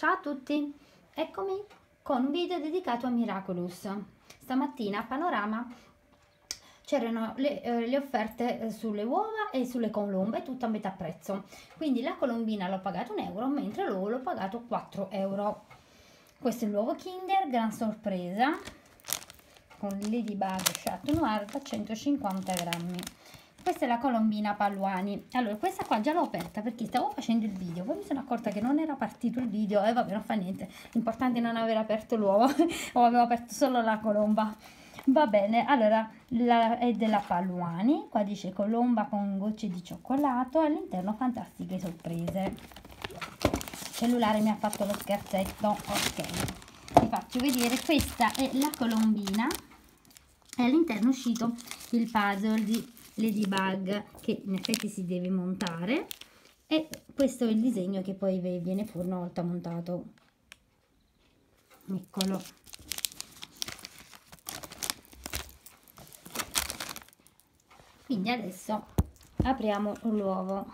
Ciao a tutti, eccomi con un video dedicato a Miraculous. Stamattina a Panorama c'erano le offerte sulle uova e sulle colombe, tutto a metà prezzo. Quindi la colombina l'ho pagato 1 euro, mentre l'uovo l'ho pagato 4 euro. Questo è l'uovo Kinder, gran sorpresa, con Ladybug Chat Noir da 150 grammi. Questa è la colombina Paluani. Allora, questa qua già l'ho aperta perché stavo facendo il video, poi mi sono accorta che non era partito il video e vabbè, non fa niente, l'importante è non aver aperto l'uovo o avevo aperto solo la colomba. Va bene, allora è della Paluani, qua dice colomba con gocce di cioccolato, all'interno fantastiche sorprese. Il cellulare mi ha fatto lo scherzetto. Ok, vi faccio vedere, questa è la colombina e all'interno è uscito il puzzle di Ladybug che in effetti si deve montare, e questo è il disegno che poi viene fuori una volta montato. Eccolo. Quindi adesso apriamo l'uovo.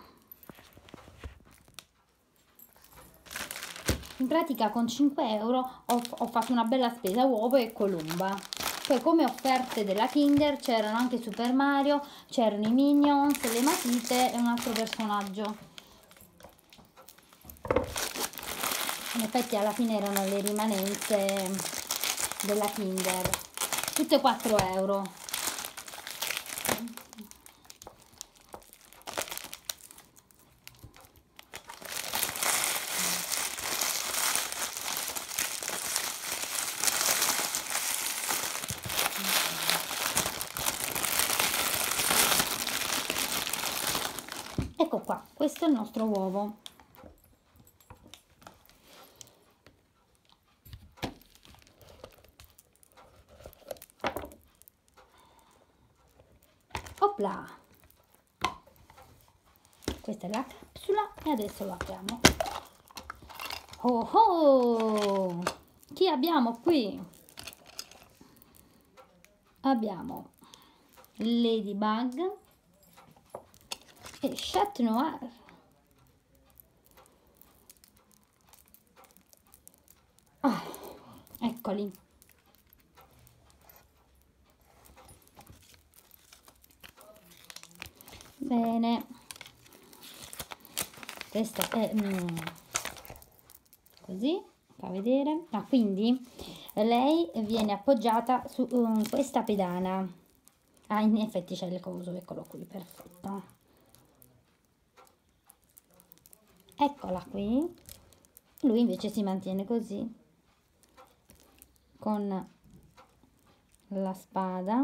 In pratica con 5 euro ho fatto una bella spesa, uovo e colomba. Poi come offerte della Kinder c'erano anche Super Mario, c'erano i Minions, le matite e un altro personaggio. In effetti alla fine erano le rimanenze della Kinder, tutte 4 euro. Ecco qua, questo è il nostro uovo. Opla! Questa è la capsula e adesso lo apriamo. Oh oh! Chi abbiamo qui? Abbiamo Ladybug e Chat Noir. Ah, eccoli. Bene, questa è così, fa vedere. Quindi lei viene appoggiata su questa pedana. In effetti c'è il coso, eccolo qui, perfetto. Eccola qui. Lui invece si mantiene così, con la spada.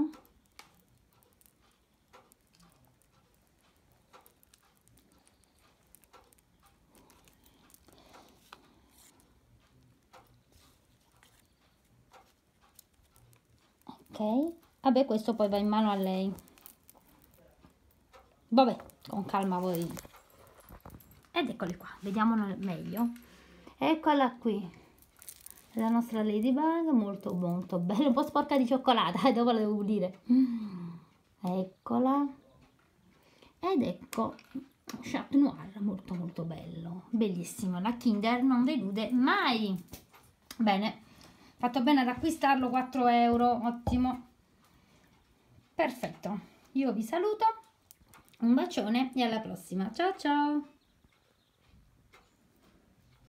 Ok, vabbè, questo poi va in mano a lei. Vabbè, con calma voi. Ed eccoli qua, vediamolo meglio. Eccola qui, la nostra Ladybug, molto molto bella, un po' sporca di cioccolata, dopo la devo pulire. Eccola. Ed ecco Chat Noir, molto molto bello, bellissimo. La Kinder non delude mai. Bene, fatto bene ad acquistarlo, 4 euro, ottimo, perfetto. Io vi saluto, un bacione e alla prossima, ciao ciao.